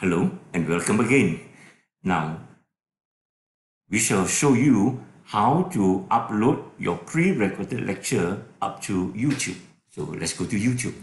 Hello and welcome again. Now, we shall show you how to upload your pre-recorded lecture up to YouTube. So let's go to YouTube.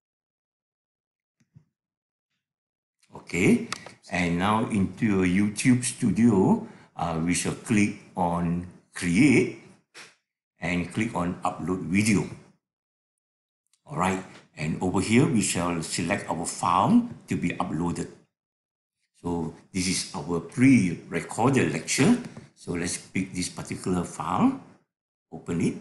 Okay, and now into your YouTube studio, we shall click on Create and click on Upload Video. All right, and over here we shall select our file to be uploaded. So this is our pre-recorded lecture. So let's pick this particular file, open it.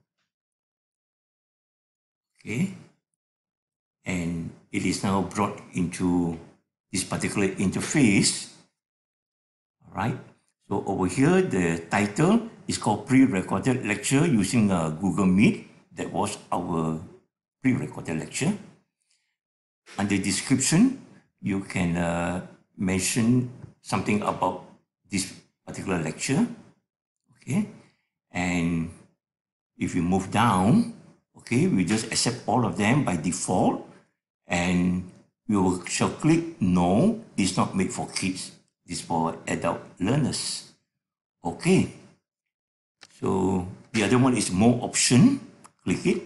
Okay, and it is now brought into this particular interface. All right, so over here the title is called pre-recorded lecture using Google Meet. That was our pre-recorded lecture. Under description, you can mention something about this particular lecture. Okay, and if you move down, okay, we just accept all of them by default, and we shall click no, this is not made for kids, this is for adult learners. Okay, so the other one is more option, click it.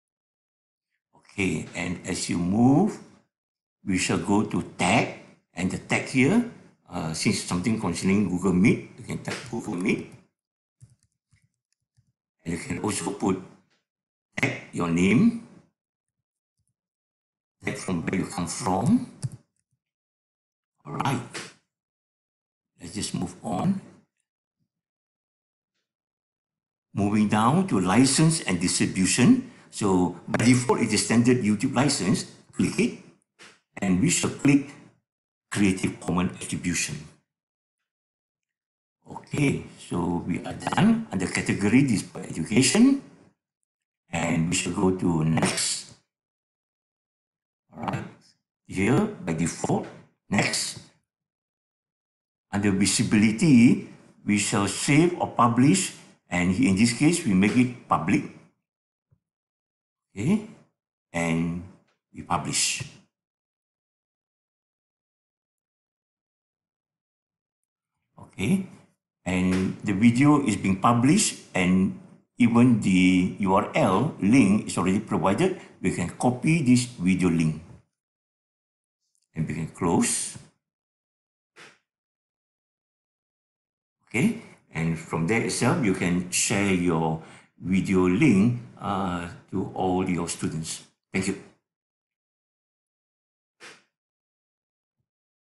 Okay, and as you move, we shall go to tag, and the tag here, since something concerning Google Meet, you can type Google Meet. And you can also put tag your name, tag from where you come from. All right, let's just move on. Moving down to license and distribution. So by default, it is standard YouTube license. Click it, and we shall click Creative Commons Attribution. Okay, so we are done. Under category, this for education, and we shall go to next. All right, here by default, next. Under visibility, we shall save or publish, and in this case, we make it public. Okay, and we publish. Okay, and the video is being published, and even the URL link is already provided. We can copy this video link, and we can close. Okay, and from there itself, you can share your video link to all your students. Thank you.